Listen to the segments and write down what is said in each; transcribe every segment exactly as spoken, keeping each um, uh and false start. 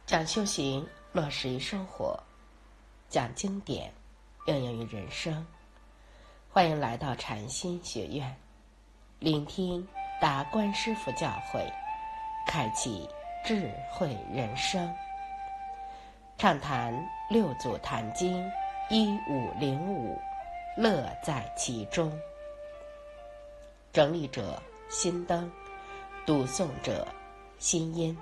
讲修行，落实于生活；讲经典，应用于人生。欢迎来到禅心学院，聆听达观师父教诲，开启智慧人生。畅谈六祖坛经一五零五，乐在其中。整理者心灯，读诵者心音。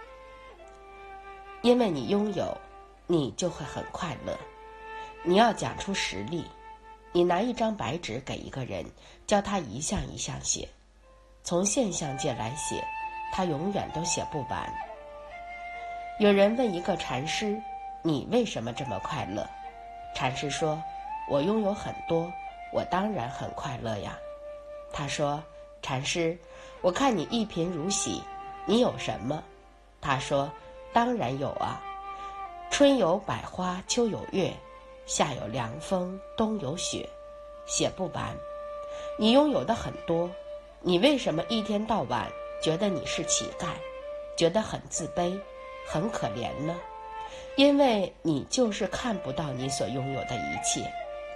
因为你拥有，你就会很快乐。你要讲出实例，你拿一张白纸给一个人，教他一项一项写，从现象界来写，他永远都写不完。有人问一个禅师，你为什么这么快乐？禅师说，我拥有很多，我当然很快乐呀。他说，禅师，我看你一贫如洗，你有什么？他说，当然有啊，春有百花，秋有月，夏有凉风，冬有雪，写不完。你拥有的很多，你为什么一天到晚觉得你是乞丐，觉得很自卑，很可怜呢？因为你就是看不到你所拥有的一切。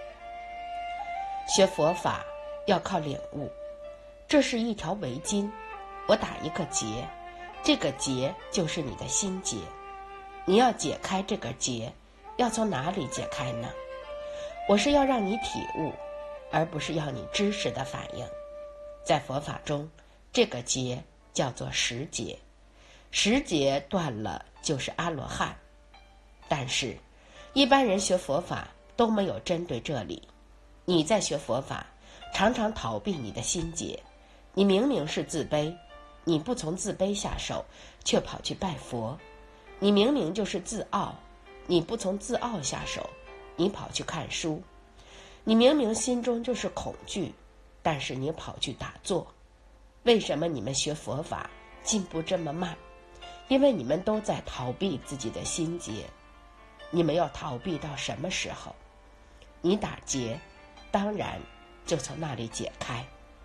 学佛法要靠领悟，这是一条围巾，我打一个结，这个结就是你的心结。你要解开这个结，要从哪里解开呢？我是要让你体悟，而不是要你知识的反应。在佛法中，这个结叫做十结，十结断了就是阿罗汉。但是一般人学佛法都没有针对这里。你在学佛法常常逃避你的心结，你明明是自卑，你不从自卑下手，却跑去拜佛。你明明就是自傲，你不从自傲下手，你跑去看书。你明明心中就是恐惧，但是你跑去打坐。为什么你们学佛法进步这么慢？因为你们都在逃避自己的心结。你们要逃避到什么时候？你打结，当然就从那里解开。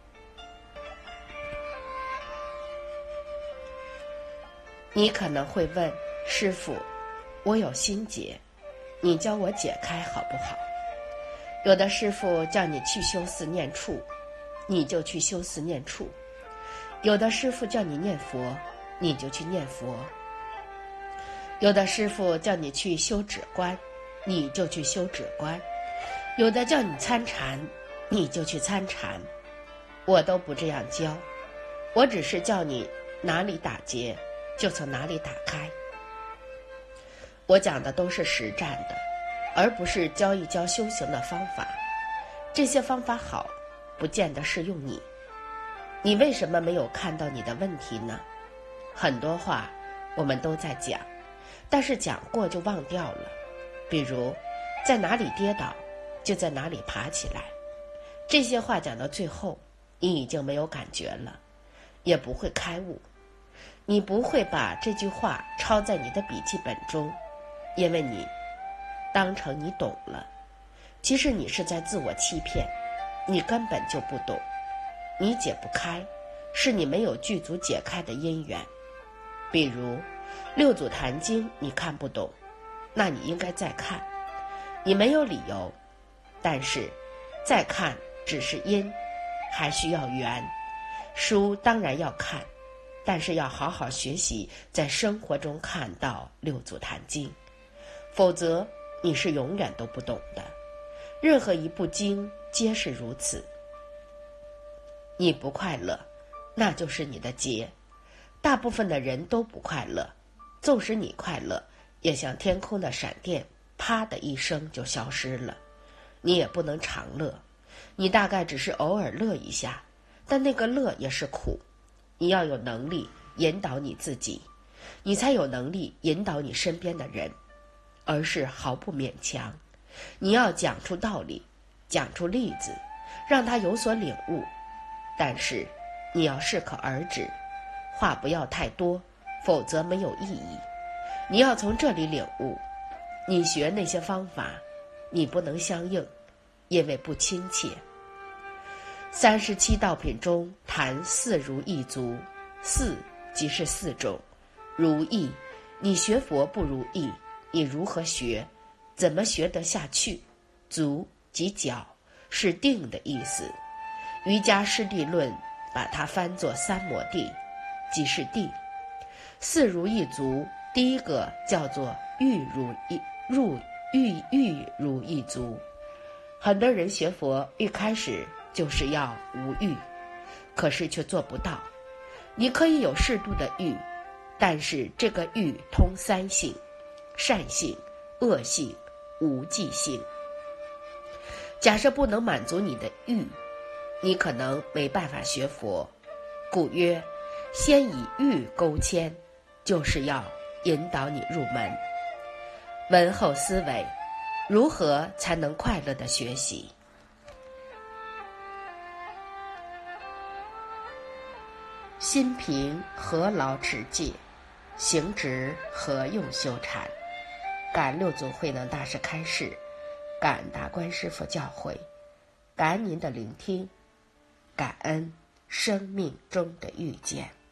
你可能会问，师父，我有心结，你教我解开好不好？有的师父叫你去修四念处，你就去修四念处；有的师父叫你念佛，你就去念佛；有的师父叫你去修止观，你就去修止观；有的叫你参禅，你就去参禅。我都不这样教，我只是叫你哪里打结就从哪里打开。我讲的都是实战的，而不是教一教修行的方法。这些方法好，不见得适用你。你为什么没有看到你的问题呢？很多话我们都在讲，但是讲过就忘掉了。比如，在哪里跌倒，就在哪里爬起来。这些话讲到最后，你已经没有感觉了，也不会开悟。你不会把这句话抄在你的笔记本中，因为你当成你懂了。其实你是在自我欺骗，你根本就不懂。你解不开，是你没有具足解开的因缘。比如六祖坛经你看不懂，那你应该再看。你没有理由，但是再看只是因，还需要缘。书当然要看，但是要好好学习，在生活中看到六祖坛经，否则你是永远都不懂的。任何一部经皆是如此。你不快乐，那就是你的结。大部分的人都不快乐，纵使你快乐，也像天空的闪电，啪的一声就消失了。你也不能常乐，你大概只是偶尔乐一下，但那个乐也是苦。你要有能力引导你自己，你才有能力引导你身边的人，而是毫不勉强。你要讲出道理，讲出例子，让他有所领悟，但是你要适可而止，话不要太多，否则没有意义。你要从这里领悟，你学那些方法，你不能相应，因为不亲切。三十七道品中谈四如意足，四即是四种，如意你学佛不如意，你如何学？怎么学得下去？足即脚，是定的意思。瑜伽师地论把它翻作三摩地，即是定。四如意足，第一个叫做欲如意入欲欲如意足。很多人学佛一开始就是要无欲，可是却做不到。你可以有适度的欲，但是这个欲通三性：善性、恶性、无记性。假设不能满足你的欲，你可能没办法学佛。故曰，先以欲勾牵，就是要引导你入门。闻后思维，如何才能快乐地学习？心平何劳持戒，行直何用修禅。感六祖慧能大师开示，感达观师父教诲，感恩您的聆听，感恩生命中的遇见。